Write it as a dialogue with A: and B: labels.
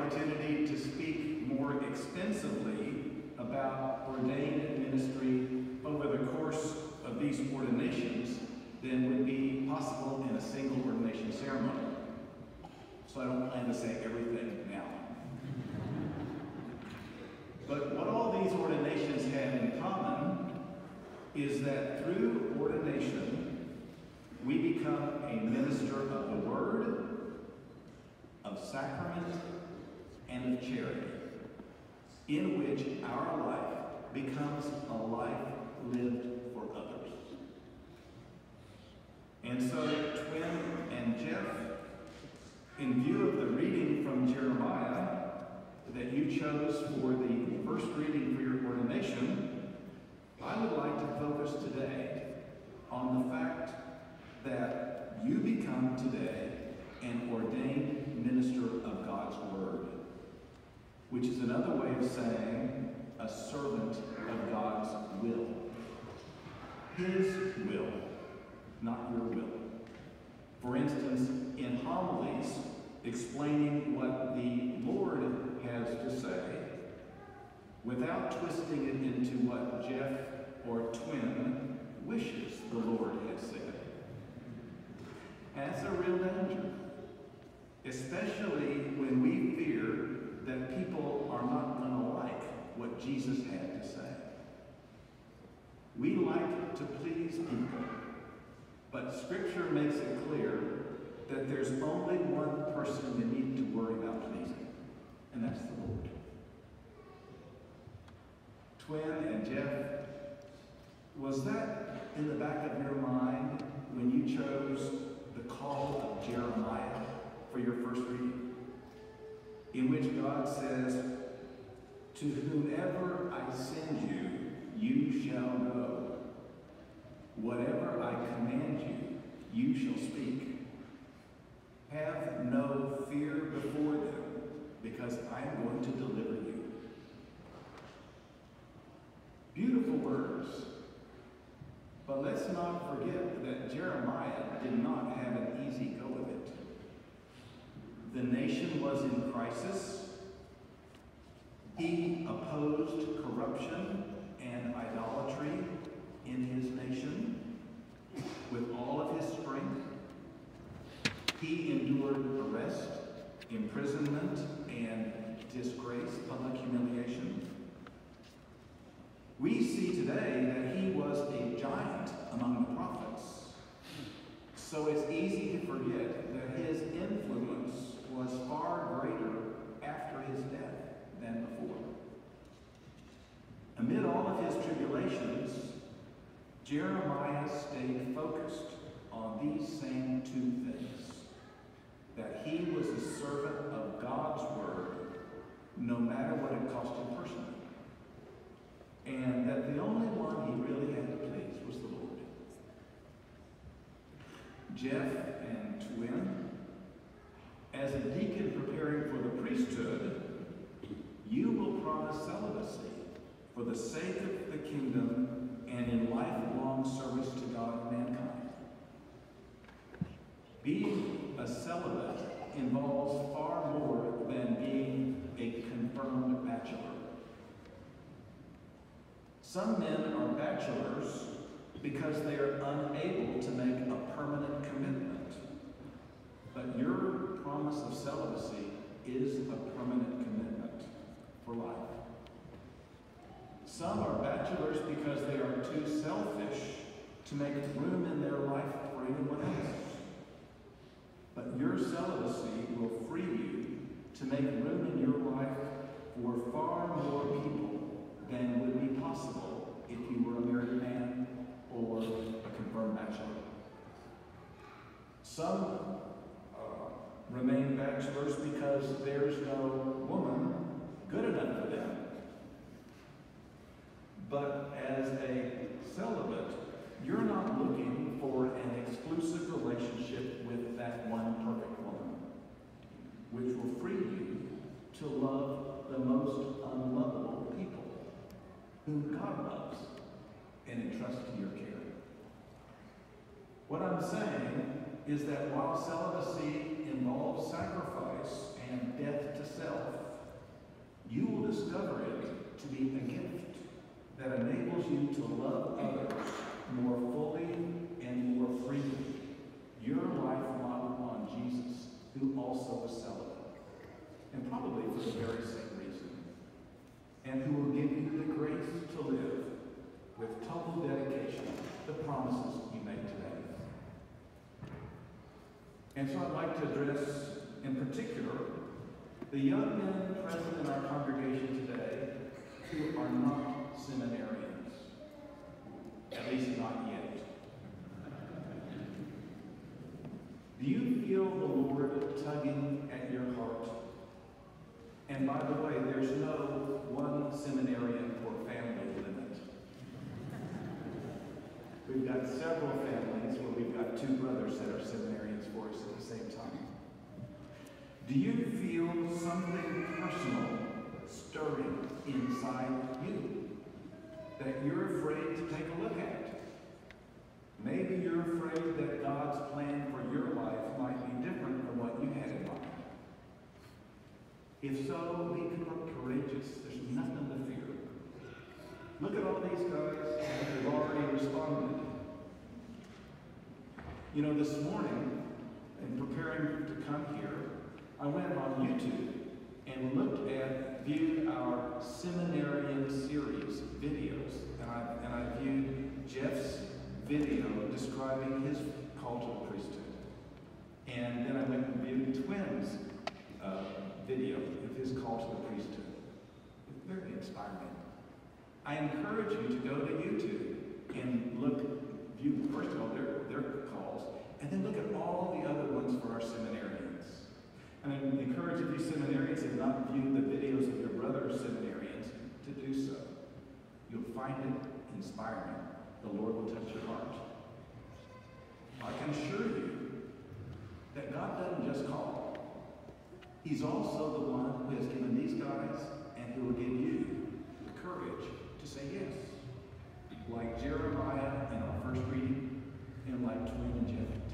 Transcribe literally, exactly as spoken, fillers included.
A: opportunity to speak more extensively about ordained ministry over the course of these ordinations than would be possible in a single ordination ceremony. So I don't plan to say everything now. But what all these ordinations have in common is that through ordination, we become a minister of the Word, of sacrament, and of charity, in which our life becomes a life lived for others. And so, Twin and Jeff, in view of the reading from Jeremiah that you chose for the first reading for your ordination, I would like to focus today on the fact that you become today an ordained minister of God's Word, which is another way of saying a servant of God's will. His will, not your will. For instance, in homilies, explaining what the Lord has to say, without twisting it into what Jeff or Twin wishes the Lord has said. That's a real danger, especially when we fear that people are not going to like what Jesus had to say. We like to please people, but Scripture makes it clear that there's only one person you need to worry about pleasing, and that's the Lord. Twin and Jeff, was that in the back of your mind when you chose the call of Jeremiah for your first reading, in which God says, "To whomever I send you, you shall go. Whatever I command you, you shall speak. Have no fear before them, because I am going to deliver you." Beautiful words. But let's not forget that Jeremiah did not have an easy go of it. The nation was in crisis. He opposed corruption and idolatry in his nation with all of his strength. He endured arrest, imprisonment, and disgrace, public humiliation. We see today that he was a giant among the prophets. So it's easy to forget that his influence was far greater after his death than before. Amid all of his tribulations, Jeremiah stayed focused on these same two things: that he was a servant of God's Word, no matter what it cost him personally, and that the only one he really had to please was the Lord. Jeff and Twin, as a deacon preparing for the priesthood, you will promise celibacy for the sake of the kingdom and in lifelong service to God and mankind. Being a celibate involves far more than being a confirmed bachelor. Some men are bachelors because they are unable to make a permanent commitment. But your promise of celibacy is a permanent commitment for life. Some are bachelors because they are too selfish to make room in their life for anyone else. But your celibacy will free you to make room in your life for far more people than would be possible if you were a married man or a confirmed bachelor. Some uh, remain bachelors because there's no woman good enough for them. But as a celibate, you're not looking for an exclusive relationship with that one perfect woman, which will free you to love the most unlovable people whom God loves and entrusts to your care. What I'm saying is that while celibacy involves sacrifice and death to self, you will discover it to be a gift that enables you to love others more fully and more freely. Your life modeled on Jesus, who also was celibate, and probably for the very same reason, and who will give you the grace to live with total dedication the promises you make today. And so I'd like to address, in particular, the young men present in our congregation today who are not seminarians, at least not yet. Do you feel the Lord tugging at your heart? And by the way, there's no one seminarian or family limit. We've got several families where we've got two brothers that are seminarians for us at the same time. Do you feel something personal stirring inside you that you're afraid to take a look at? Maybe you're afraid that God's plan for your life might be different from what you had in mind. If so, be courageous. There's nothing to fear. Look at all these guys who've already responded. You know, this morning, in preparing to come here, I went on YouTube and looked at, viewed our seminarian series videos, and I, and I viewed Jeff's video describing his call to the priesthood. And then I went and viewed Twins' uh, video of his call to the priesthood. It's very inspiring. I encourage you to go to YouTube and look, view, first of all, their, their calls, and then look at all the other ones for our seminarians. And I encourage if you seminarians have not viewed the videos of your brother seminarians to do so. You'll find it inspiring. The Lord will touch your heart. I can assure you that God doesn't just call. He's also the one who has given these guys and who will give you the courage to say yes. Like Jeremiah in our first reading, and like Twin and Jeff.